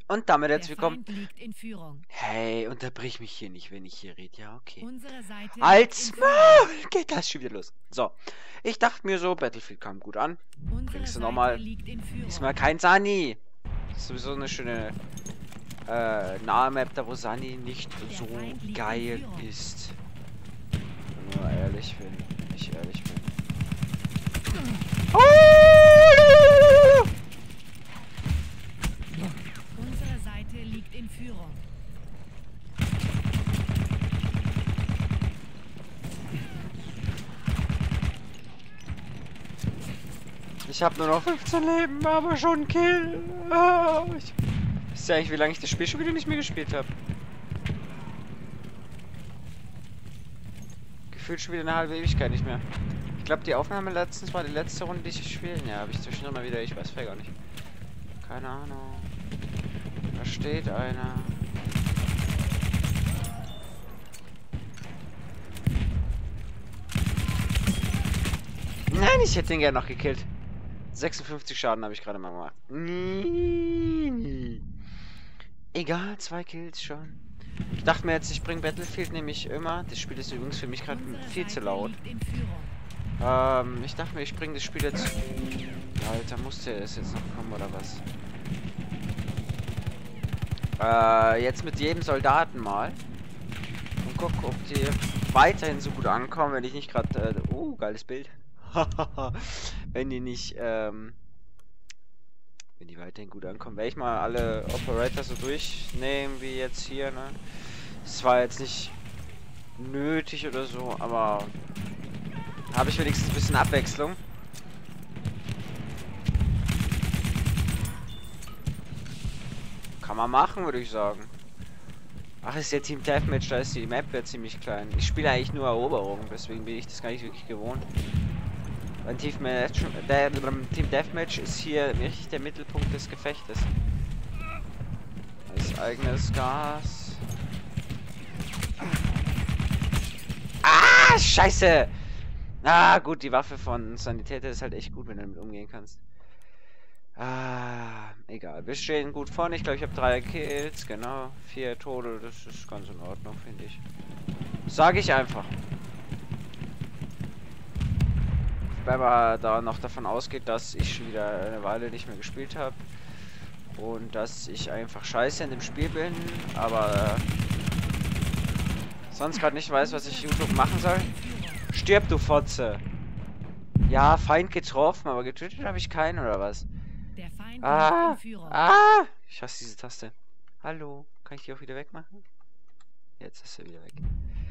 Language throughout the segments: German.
Und damit herzlich Der willkommen. Feind liegt in Führung. Hey, unterbrich mich hier nicht, wenn ich hier rede. Ja, okay. Unsere Seite liegt Als in Führung. Maul geht das schon wieder los. So, ich dachte mir so, Battlefield kam gut an. Unsere Bringst du Seite nochmal. liegt in Führung. Diesmal kein Sani. Das ist sowieso eine schöne nahe Map, da wo Sani nicht so Feind liegt in geil Führung. ist. Nur ehrlich bin. Ich ehrlich bin. Unsere Seite liegt in Führung. Ich habe nur noch 15 Leben, aber schon Kill. Wisst ihr eigentlich, wie lange ich das Spiel schon wieder nicht mehr gespielt habe? Gefühlt schon wieder eine halbe Ewigkeit nicht mehr. Ich glaube, die Aufnahme letztens war die letzte Runde, die ich spielen. Ja, habe ich zwischendurch mal wieder. Ich weiß gar nicht. Keine Ahnung. Da steht einer. Nein, ich hätte den gerne noch gekillt. 56 Schaden habe ich gerade mal gemacht. Egal, 2 Kills schon. Ich dachte mir jetzt, ich bringe Battlefield nämlich immer. Das Spiel ist übrigens für mich gerade viel zu laut. Liegt in Führung. Ich dachte mir, ich bringe das Spiel jetzt. Alter, musste es jetzt noch kommen oder was? Jetzt mit jedem Soldaten mal. Und guck, ob die weiterhin so gut ankommen, wenn ich nicht gerade. Geiles Bild. Wenn die nicht, wenn die weiterhin gut ankommen, werde ich mal alle Operator so durchnehmen wie jetzt hier, ne? Das war jetzt nicht nötig oder so, aber habe ich wenigstens ein bisschen Abwechslung. Kann man machen, würde ich sagen. Ach, ist ja Team Deathmatch, da ist die Map ja ziemlich klein. Ich spiele eigentlich nur Eroberung, deswegen bin ich das gar nicht wirklich gewohnt. Beim Team Deathmatch ist hier richtig der Mittelpunkt des Gefechtes. Als eigenes Gas. Ah, scheiße! Ah, gut, die Waffe von Sanitäter ist halt echt gut, wenn du damit umgehen kannst. Ah, egal. Wir stehen gut vorne. Ich glaube, ich habe 3 Kills, genau. 4 Tode, das ist ganz in Ordnung, finde ich. Sage ich einfach. Weil man da noch davon ausgeht, dass ich schon wieder eine Weile nicht mehr gespielt habe. Und dass ich einfach scheiße in dem Spiel bin, aber sonst gerade nicht weiß, was ich YouTube machen soll. Stirb, du Fotze! Ja, Feind getroffen, aber getötet habe ich keinen, oder was? Der Feind liegt Ah! in Führung. Ah! Ich hasse diese Taste. Hallo, kann ich die auch wieder wegmachen? Jetzt ist sie wieder weg.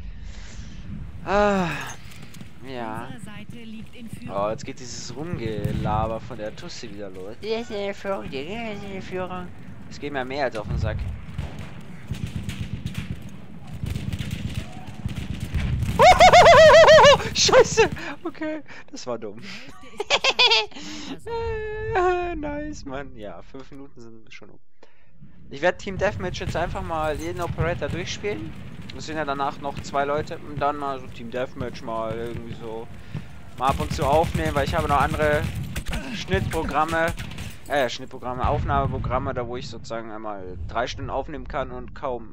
Ah! Ja. Unsere Seite liegt in Führung. Oh, jetzt geht dieses Rumgelaber von der Tussi wieder los. Der ist in der Führung, der ist in der Führung. Es geht mir mehr als auf den Sack. Scheiße! Okay, das war dumm. Nice, Mann. Ja, 5 Minuten sind schon um. Ich werde Team Deathmatch jetzt einfach mal jeden Operator durchspielen. Es sind ja danach noch 2 Leute und dann mal so Team Deathmatch mal irgendwie so mal ab und zu aufnehmen, weil ich habe noch andere Schnittprogramme, Aufnahmeprogramme, da wo ich sozusagen einmal 3 Stunden aufnehmen kann und kaum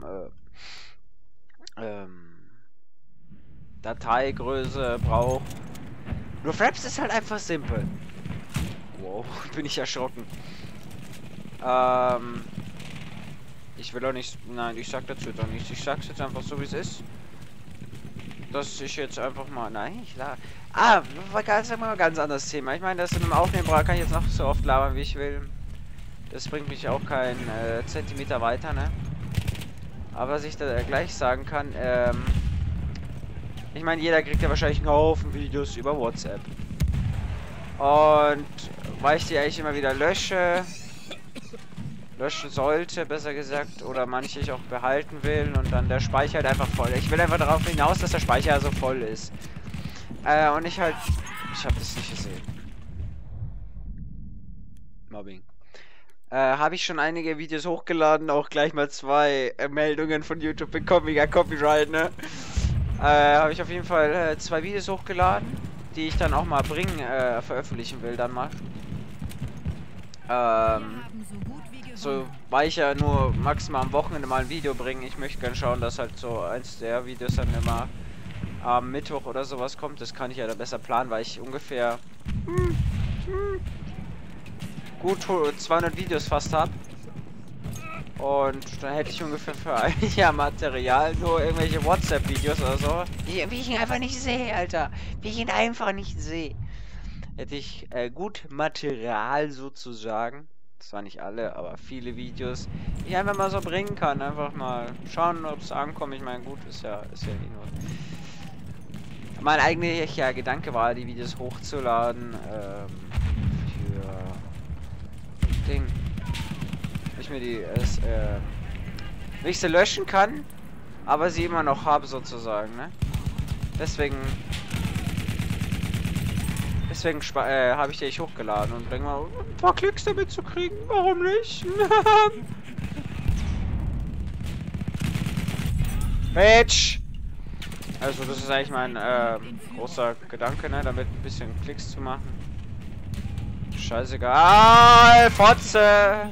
Dateigröße brauche. Nur Fraps ist halt einfach simpel. Wow, bin ich erschrocken. Ich will auch nicht. Nein, ich sag dazu doch nichts. Ich sag's jetzt einfach so, wie es ist. Dass ich jetzt einfach mal. Nein, ich laber. Ah, war ganz anderes Thema. Ich meine, das in einem Aufnehmbar kann ich jetzt noch so oft labern, wie ich will. Das bringt mich auch keinen Zentimeter weiter, ne? Aber was ich da gleich sagen kann, ich meine, jeder kriegt ja wahrscheinlich einen Haufen Videos über WhatsApp. Und weil ich die eigentlich immer wieder löschen sollte, besser gesagt, oder manche ich auch behalten will und dann der Speicher halt einfach voll. Ich will einfach darauf hinaus, dass der Speicher so voll ist. Und ich habe das nicht gesehen. Mobbing. Habe ich schon einige Videos hochgeladen, auch gleich mal 2 Meldungen von YouTube bekommen, wegen Copyright, ne? Habe ich auf jeden Fall 2 Videos hochgeladen, die ich dann auch mal veröffentlichen will dann mal. Wir haben so gut wie so, weil ich ja nur maximal am Wochenende mal ein Video bringe, ich möchte gerne schauen, dass halt so eins der Videos dann immer am Mittwoch oder sowas kommt. Das kann ich ja dann besser planen, weil ich ungefähr gut 200 Videos fast habe. Und da hätte ich ungefähr für ein Jahr Material, nur irgendwelche WhatsApp-Videos oder so. Wie ich ihn einfach nicht sehe, Alter. Wie ich ihn einfach nicht sehe. Hätte ich gut Material sozusagen. Zwar nicht alle, aber viele Videos, die ich einfach mal so bringen kann. Einfach mal schauen, ob es ankommt. Ich meine, gut, ist ja eh nur. Mein eigentlicher Gedanke war, die Videos hochzuladen, für Ding. Ich mir die wenn ich sie löschen kann, aber sie immer noch habe sozusagen, ne? Deswegen habe ich die nicht hochgeladen und denke mal, ein paar Klicks damit zu kriegen, warum nicht? Bitch! Also das ist eigentlich mein großer Gedanke, ne? Damit ein bisschen Klicks zu machen. Scheißegal, Fotze!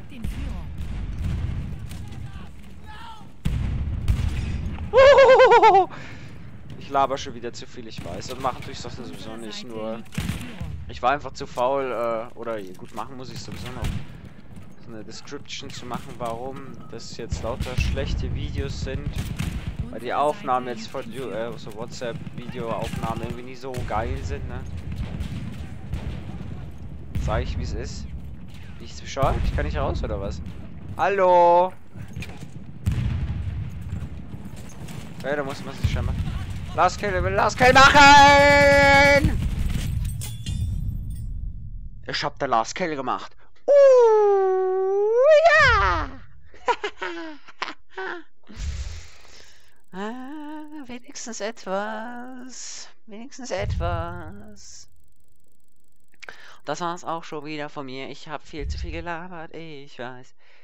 Ich laber schon wieder zu viel, ich weiß. Und machen tue ich das sowieso nicht, nur... Ich war einfach zu faul, oder gut, machen muss ich sowieso noch. So eine Description zu machen, warum das jetzt lauter schlechte Videos sind. Weil die Aufnahmen jetzt von so WhatsApp-Videoaufnahmen irgendwie nicht so geil sind, ne? Sag ich, wie es ist. Wie ich bescheuert? Ich kann nicht raus, oder was? Hallo! Ja, da muss man sich schon mal... Last Kill machen! Ich hab den Last Kill gemacht. Ja! Wenigstens etwas. Wenigstens etwas. Das war's auch schon wieder von mir. Ich habe viel zu viel gelabert. Ich weiß.